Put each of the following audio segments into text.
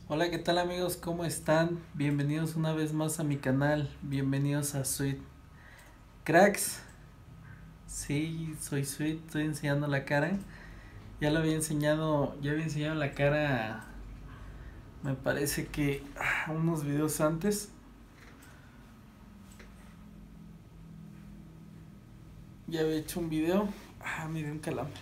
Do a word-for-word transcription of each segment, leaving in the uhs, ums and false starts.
Hola, ¿qué tal amigos? ¿Cómo están? Bienvenidos una vez más a mi canal. Bienvenidos a Sweet Cracks. Sí, soy Sweet, estoy enseñando la cara. Ya lo había enseñado, ya había enseñado la cara, me parece que ah, unos videos antes. Ya había hecho un video. Ah, me dio un calambre.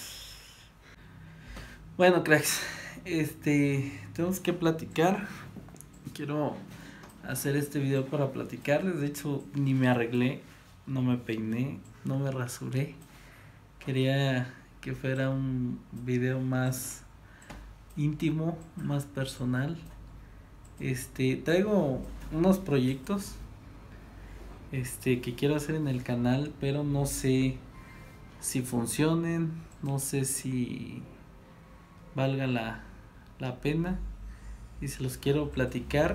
Bueno, cracks, este, tenemos que platicar. Quiero hacer este video para platicarles. De hecho, ni me arreglé, no me peiné, no me rasuré. Quería que fuera un video más íntimo, más personal. Este, traigo unos proyectos este que quiero hacer en el canal, pero no sé si funcionen, no sé si valga la, la pena y se los quiero platicar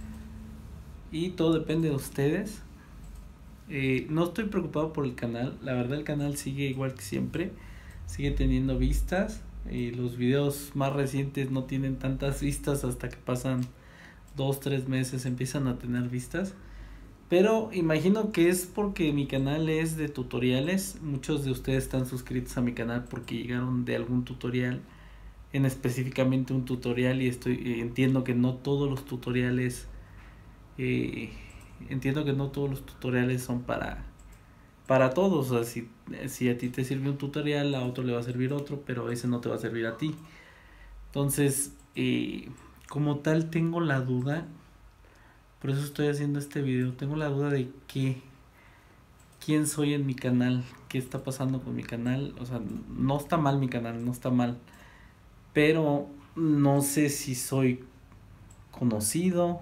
y todo depende de ustedes. Eh, no estoy preocupado por el canal, la verdad el canal sigue igual que siempre, sigue teniendo vistas. Eh, los videos más recientes no tienen tantas vistas hasta que pasan dos, tres meses empiezan a tener vistas. Pero imagino que es porque mi canal es de tutoriales. Muchos de ustedes están suscritos a mi canal porque llegaron de algún tutorial, en específicamente un tutorial, y estoy eh, entiendo que no todos los tutoriales eh, entiendo que no todos los tutoriales son para para todos. O sea, si, si a ti te sirve un tutorial, a otro le va a servir otro, pero ese no te va a servir a ti. Entonces, eh, como tal, tengo la duda, por eso estoy haciendo este video, tengo la duda de qué, quién soy en mi canal, qué está pasando con mi canal. O sea, no está mal mi canal, no está mal, pero no sé si soy conocido,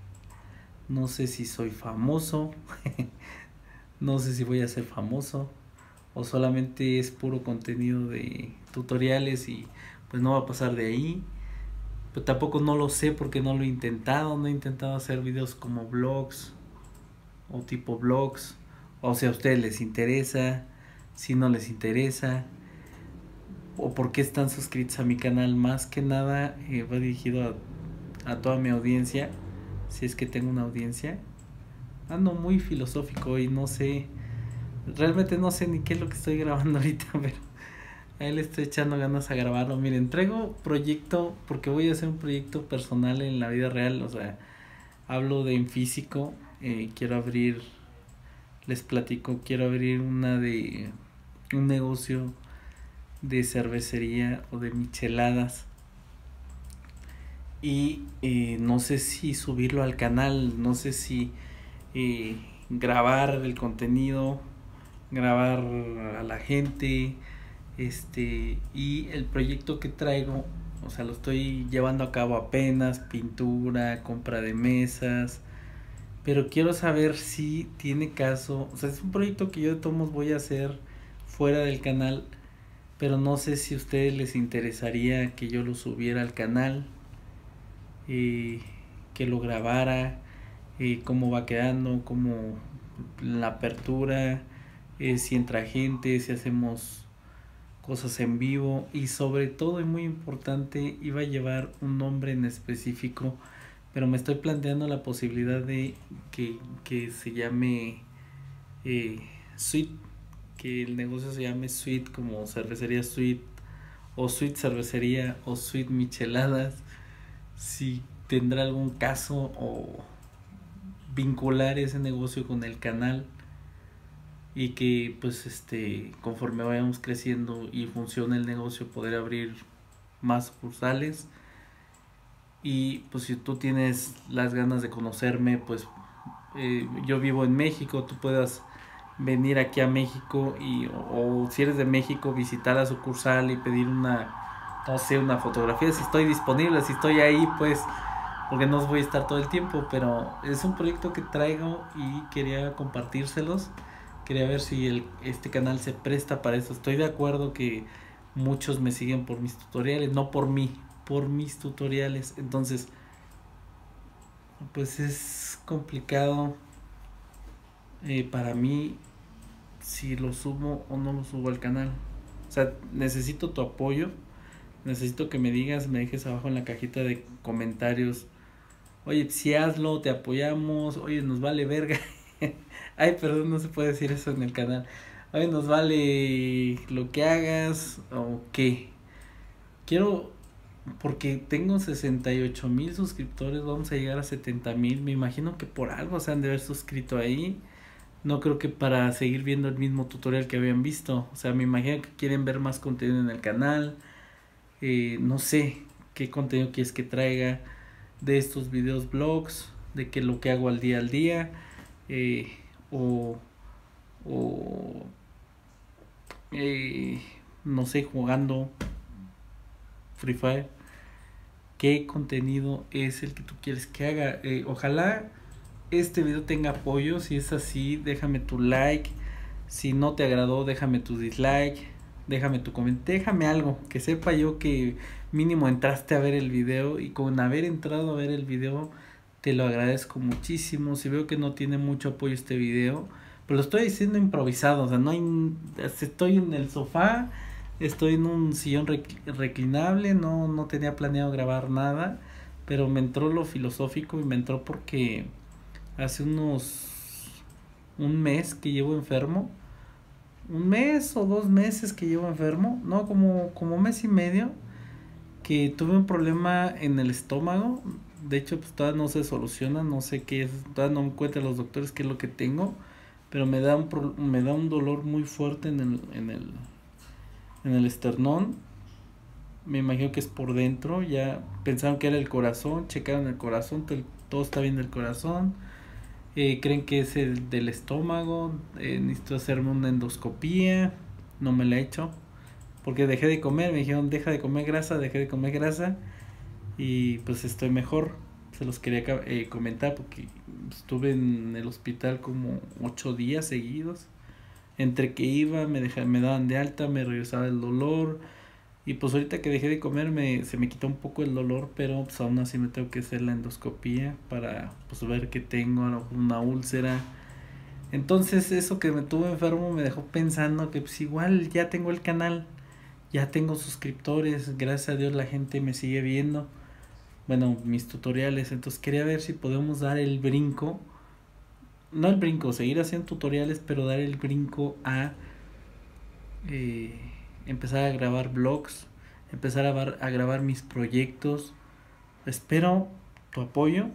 no sé si soy famoso, no sé si voy a ser famoso o solamente es puro contenido de tutoriales y pues no va a pasar de ahí. Pero tampoco no lo sé porque no lo he intentado, no he intentado hacer videos como vlogs o tipo vlogs, o si a ustedes les interesa, si no les interesa, o por qué están suscritos a mi canal. Más que nada eh, va dirigido a, a toda mi audiencia, si es que tengo una audiencia. Ando muy filosófico y no sé, realmente no sé ni qué es lo que estoy grabando ahorita, pero ahí le estoy echando ganas a grabarlo. Miren, traigo proyecto porque voy a hacer un proyecto personal en la vida real. O sea, hablo de en físico. Eh, quiero abrir, les platico, quiero abrir una de un negocio de cervecería o de micheladas. Y eh, no sé si subirlo al canal, no sé si eh, grabar el contenido, grabar a la gente. Este, y el proyecto que traigo, o sea, lo estoy llevando a cabo apenas, pintura, compra de mesas, pero quiero saber si tiene caso. O sea, es un proyecto que yo de todos modos voy a hacer fuera del canal, pero no sé si a ustedes les interesaría que yo lo subiera al canal, eh, que lo grabara, eh, cómo va quedando, cómo la apertura, eh, si entra gente, si hacemos cosas en vivo, y sobre todo y muy importante, iba a llevar un nombre en específico, pero me estoy planteando la posibilidad de que, que se llame eh, Sweet, que el negocio se llame Sweet, como cervecería Sweet o Sweet cervecería o Sweet micheladas. Si tendrá algún caso o vincular ese negocio con el canal, y que pues este conforme vayamos creciendo y funcione el negocio, poder abrir más sucursales. Y pues si tú tienes las ganas de conocerme, pues eh, yo vivo en México, tú puedas venir aquí a México y o, o si eres de México, visitar la sucursal y pedir una, no sé, una fotografía, si estoy disponible, si estoy ahí, pues, porque no voy a estar todo el tiempo. Pero es un proyecto que traigo y quería compartírselos. Quería ver si el, este canal se presta para eso. Estoy de acuerdo que muchos me siguen por mis tutoriales, no por mí, por mis tutoriales. Entonces, pues es complicado eh, para mí si lo subo o no lo subo al canal. O sea, necesito tu apoyo, necesito que me digas, me dejes abajo en la cajita de comentarios. Oye, si hazlo, te apoyamos. Oye, nos vale verga. Ay, perdón, no se puede decir eso en el canal. Oye, nos vale lo que hagas o qué. Quiero, porque tengo sesenta y ocho mil suscriptores, vamos a llegar a setenta mil. Me imagino que por algo se han de haber suscrito ahí. No creo que para seguir viendo el mismo tutorial que habían visto. O sea, me imagino que quieren ver más contenido en el canal. Eh, no sé qué contenido quieres que traiga de estos videos blogs, de que lo que hago al día al día, eh, o, o eh, no sé, jugando Free Fire. ¿Qué contenido es el que tú quieres que haga? Eh, ojalá este video tenga apoyo. Si es así, déjame tu like. Si no te agradó, déjame tu dislike. Déjame tu comentario. Déjame algo que sepa yo que mínimo entraste a ver el video. Y con haber entrado a ver el video te lo agradezco muchísimo. Si veo que no tiene mucho apoyo este video, pues lo estoy diciendo improvisado. O sea, no hay, estoy en el sofá, estoy en un sillón reclinable. No, no tenía planeado grabar nada, pero me entró lo filosófico y me entró porque hace unos un mes que llevo enfermo, un mes o dos meses que llevo enfermo, no, como, como mes y medio, que tuve un problema en el estómago. De hecho, pues todavía no se soluciona, no sé qué es, todavía no me encuentran los doctores qué es lo que tengo, pero me da un pro, me da un dolor muy fuerte en el, en el, en el esternón. Me imagino que es por dentro. Ya pensaron que era el corazón, checaron el corazón, todo está bien del corazón. Eh, creen que es el del estómago. Eh, necesito hacerme una endoscopía. No me la he hecho porque dejé de comer. Me dijeron deja de comer grasa, dejé de comer grasa y pues estoy mejor. Se los quería eh, comentar porque estuve en el hospital como ocho días seguidos. Entre que iba, me dejaban, me daban de alta, me regresaba el dolor. Y pues ahorita que dejé de comer me, se me quitó un poco el dolor, pero pues aún así me tengo que hacer la endoscopía para pues ver qué tengo, a lo mejor una úlcera. Entonces eso que me tuvo enfermo me dejó pensando que pues igual ya tengo el canal, ya tengo suscriptores, gracias a Dios la gente me sigue viendo, bueno, mis tutoriales. Entonces quería ver si podemos dar el brinco, no el brinco, seguir haciendo tutoriales, pero dar el brinco a... Eh, empezar a grabar vlogs, empezar a, bar, a grabar mis proyectos. Espero tu apoyo.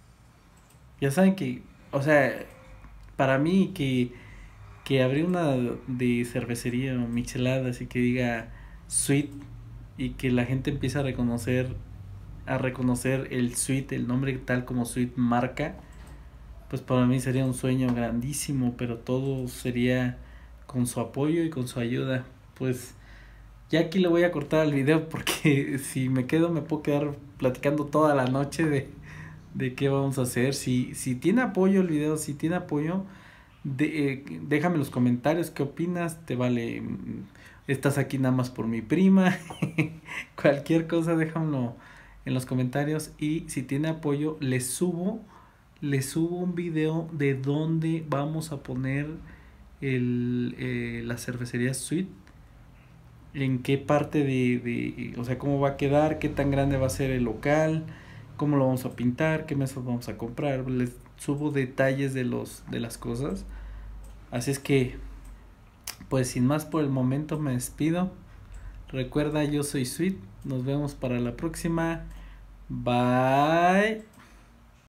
Ya saben que, o sea, para mí que, que abrir una de cervecería o micheladas y que diga Sweet y que la gente empiece a reconocer, a reconocer el Sweet, el nombre tal como Sweet marca, pues para mí sería un sueño grandísimo, pero todo sería con su apoyo y con su ayuda. Pues ya aquí le voy a cortar el video porque si me quedo me puedo quedar platicando toda la noche de, de qué vamos a hacer. Si, si tiene apoyo el video, si tiene apoyo, de, eh, déjame en los comentarios qué opinas. Te vale, estás aquí nada más por mi prima. Cualquier cosa déjamelo en los comentarios. Y si tiene apoyo, le subo, le subo un video de dónde vamos a poner el, eh, la cervecería Sweet. En qué parte de, de, o sea, cómo va a quedar, qué tan grande va a ser el local, cómo lo vamos a pintar, qué mesas vamos a comprar. Les subo detalles de los de las cosas. Así es que, pues sin más por el momento me despido. Recuerda, yo soy Sweet. Nos vemos para la próxima. Bye.